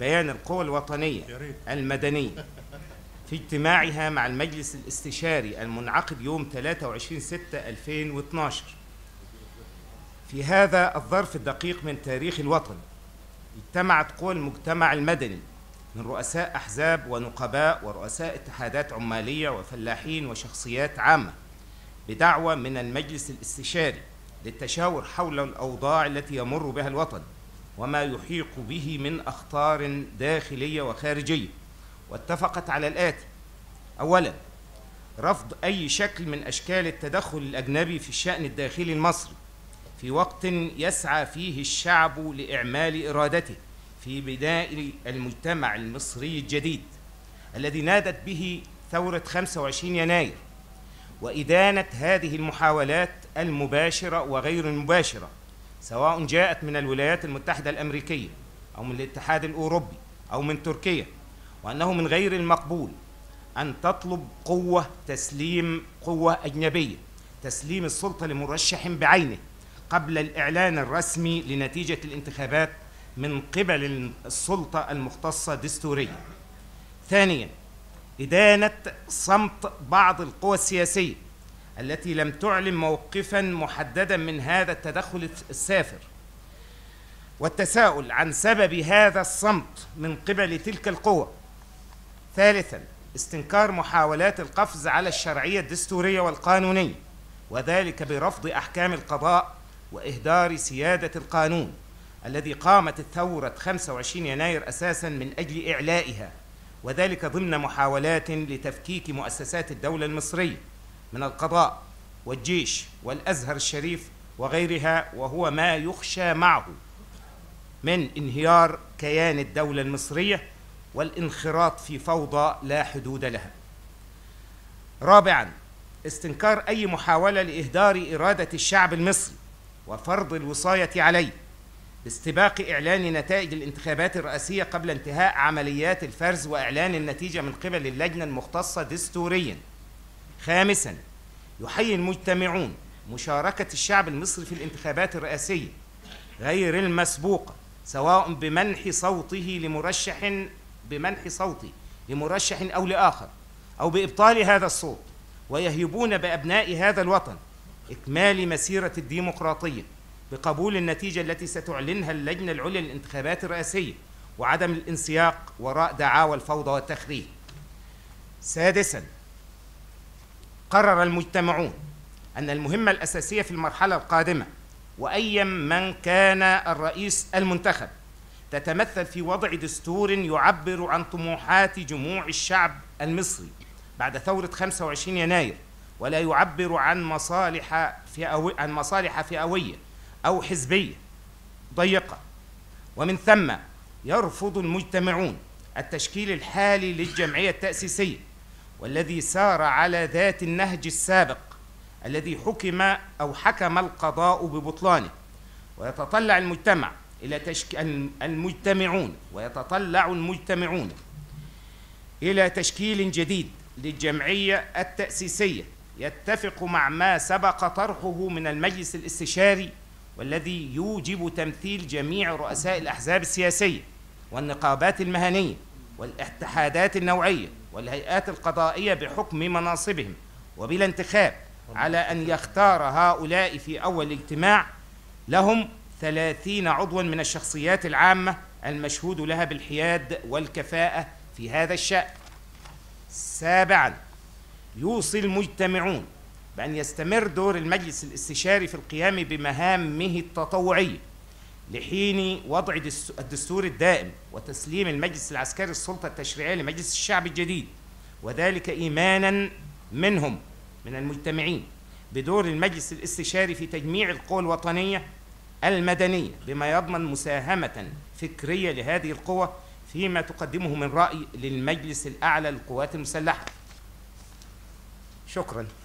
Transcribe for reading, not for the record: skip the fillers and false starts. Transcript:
بيان القوى الوطنية المدنية في اجتماعها مع المجلس الاستشاري المنعقد يوم 23/6/2012. في هذا الظرف الدقيق من تاريخ الوطن اجتمعت قوى المجتمع المدني من رؤساء أحزاب ونقباء ورؤساء اتحادات عمالية وفلاحين وشخصيات عامة بدعوة من المجلس الاستشاري للتشاور حول الأوضاع التي يمر بها الوطن وما يحيق به من أخطار داخلية وخارجية، واتفقت على الآتي: أولاً، رفض أي شكل من أشكال التدخل الأجنبي في الشأن الداخلي المصري في وقت يسعى فيه الشعب لإعمال إرادته في بناء المجتمع المصري الجديد الذي نادت به ثورة 25 يناير، وإدانة هذه المحاولات المباشرة وغير المباشرة سواء جاءت من الولايات المتحدة الأمريكية أو من الاتحاد الأوروبي أو من تركيا، وأنه من غير المقبول أن تطلب قوة تسليم قوة أجنبية تسليم السلطة لمرشح بعينه قبل الإعلان الرسمي لنتيجة الانتخابات من قبل السلطة المختصة دستوريا. ثانياً، إدانة صمت بعض القوى السياسية التي لم تعلن موقفاً محدداً من هذا التدخل السافر، والتساؤل عن سبب هذا الصمت من قبل تلك القوى. ثالثاً، استنكار محاولات القفز على الشرعية الدستورية والقانونية، وذلك برفض أحكام القضاء وإهدار سيادة القانون الذي قامت الثورة 25 يناير أساساً من أجل إعلائها، وذلك ضمن محاولات لتفكيك مؤسسات الدولة المصرية من القضاء والجيش والأزهر الشريف وغيرها، وهو ما يخشى معه من انهيار كيان الدولة المصرية والانخراط في فوضى لا حدود لها. رابعاً، استنكار أي محاولة لإهدار إرادة الشعب المصري وفرض الوصاية عليه باستباق إعلان نتائج الانتخابات الرئاسية قبل انتهاء عمليات الفرز وإعلان النتيجة من قبل اللجنة المختصة دستورياً. خامساً، يحيي المجتمعون مشاركة الشعب المصري في الانتخابات الرئاسية غير المسبوقة سواء بمنح صوته لمرشح أو لآخر أو بإبطال هذا الصوت، ويهيبون بأبناء هذا الوطن إكمال مسيرة الديمقراطية بقبول النتيجة التي ستعلنها اللجنة العليا للانتخابات الرئاسية وعدم الانسياق وراء دعاوى الفوضى والتخريب. سادساً، قرر المجتمعون أن المهمة الأساسية في المرحلة القادمة وأيا من كان الرئيس المنتخب تتمثل في وضع دستور يعبر عن طموحات جموع الشعب المصري بعد ثورة 25 يناير، ولا يعبر عن مصالح فئوية أو حزبية ضيقة. ومن ثم يرفض المجتمعون التشكيل الحالي للجمعية التأسيسية والذي سار على ذات النهج السابق الذي حكم القضاء ببطلانه، ويتطلع المجتمعون إلى تشكيل جديد للجمعية التأسيسية يتفق مع ما سبق طرحه من المجلس الاستشاري، والذي يوجب تمثيل جميع رؤساء الأحزاب السياسية والنقابات المهنية والاتحادات النوعية والهيئات القضائية بحكم مناصبهم وبلا انتخاب، على أن يختار هؤلاء في أول اجتماع لهم 30 عضواً من الشخصيات العامة المشهود لها بالحياد والكفاءة في هذا الشأن. سابعاً، يوصي المجتمعون بأن يستمر دور المجلس الاستشاري في القيام بمهامه التطوعية لحين وضع الدستور الدائم وتسليم المجلس العسكري السلطة التشريعية لمجلس الشعب الجديد، وذلك إيماناً منهم من المجتمعين بدور المجلس الاستشاري في تجميع القوى الوطنية المدنية بما يضمن مساهمة فكرية لهذه القوى فيما تقدمه من رأي للمجلس الأعلى للقوات المسلحة. شكراً.